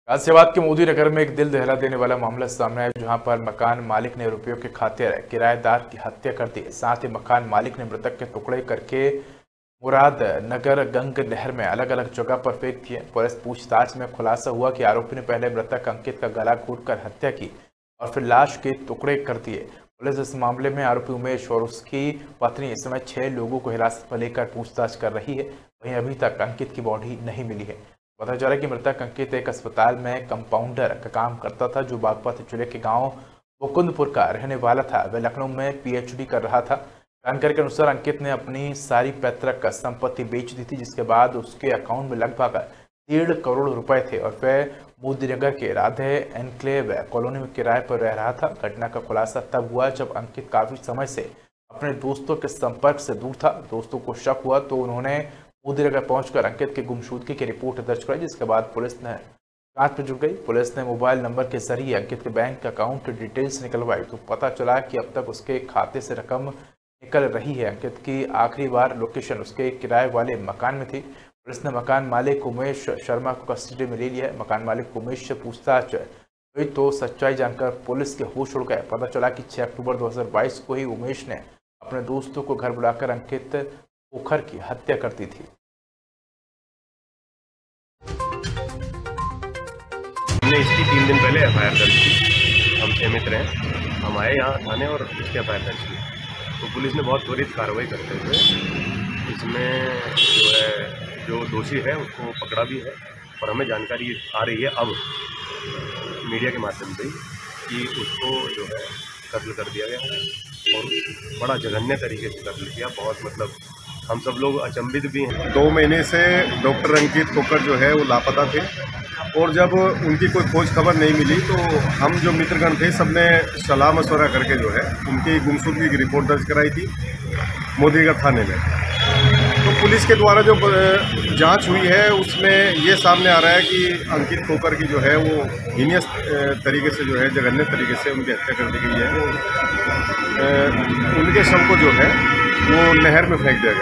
गाजियाबाद के मोदी नगर में एक दिल दहला देने वाला मामला सामने आया, जहां पर मकान मालिक ने रुपयों की खातिर किराएदार की हत्या कर दी। साथ ही मकान मालिक ने मृतक के टुकड़े करके मुराद नगर गंग नहर में अलग अलग जगह पर फेंक दिए। पुलिस पूछताछ में खुलासा हुआ कि आरोपी ने पहले मृतक अंकित का गला घोंटकर हत्या की और फिर लाश के टुकड़े कर दिए। पुलिस इस मामले में आरोपी उमेश और उसकी पत्नी इस समय 6 लोगों को हिरासत में लेकर पूछताछ कर रही है। वहीं अभी तक अंकित की बॉडी नहीं मिली है। पता चला कि मृतक अंकित एक अस्पताल में कंपाउंडर का काम करता था, जो बागपत जिले के गांव मुकुंदपुर का रहने वाला था। वह लखनऊ में पीएचडी कर रहा था। जानकारी के अनुसार अंकित ने अपनी सारी पैतृक संपत्ति बेच दी थी, जिसके बाद उसके अकाउंट में लगभग 1.5 करोड़ रुपए थे और वह मोदीनगर के राधे एनक्लेव कॉलोनी में किराए पर रह रहा था। घटना का खुलासा तब हुआ जब अंकित काफी समय से अपने दोस्तों के संपर्क से दूर था। दोस्तों को शक हुआ तो उन्होंने मोदीनगर पहुंचकर अंकित की गुमशुदगी की रिपोर्ट दर्ज कराई, जिसके बाद पुलिस ने जांच में जुट गई। पुलिस ने मोबाइल नंबर के जरिए अंकित के बैंक अकाउंट डिटेल्स निकलवाई तो पता चला कि अब तक उसके खाते से रकम निकल रही है। अंकित की आखिरी बार लोकेशन उसके किराए वाले मकान में थी। पुलिस ने मकान मालिक उमेश शर्मा को कस्टडी में ले लिया है। मकान मालिक उमेश से पूछताछ हुई तो सच्चाई जानकर पुलिस के होश उड़ गए। पता चला कि 6 अक्टूबर 2022 को ही उमेश ने अपने दोस्तों को घर बुलाकर अंकित पोखर की हत्या कर दी थी। हमने इसकी 3 दिन पहले एफआईआर दर्ज की। हम सहमत रहे, हम आए यहाँ थाने और इसकी एफआईआर दर्ज की तो पुलिस ने बहुत त्वरित कार्रवाई करते हुए इसमें जो दोषी है उसको पकड़ा भी है। और हमें जानकारी आ रही है अब मीडिया के माध्यम से कि उसको जो है कत्ल कर दिया गया है और बड़ा जघन्य तरीके से कत्ल किया। बहुत हम सब लोग अचंभित भी हैं। 2 महीने से डॉक्टर अंकित पोखर जो है वो लापता थे और जब उनकी कोई खोज खबर नहीं मिली तो हम जो मित्रगण थे सबने सलाह मशवरा करके जो है उनकी गुमशुदगी की रिपोर्ट दर्ज कराई थी मोदीनगर थाने में। तो पुलिस के द्वारा जो जांच हुई है उसमें ये सामने आ रहा है कि अंकित पोखर की जो है वो हीनियस तरीके से जो है जघन्य तरीके से उनकी हत्या कर दी गई है। उनके शव को जो है वो नहर में फेंक दिया गया।